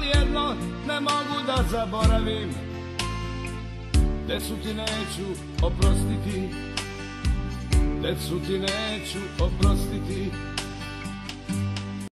ali jedno ne mogu da zaboravim. Decu ti neću oprostiti, decu ti neću oprostiti.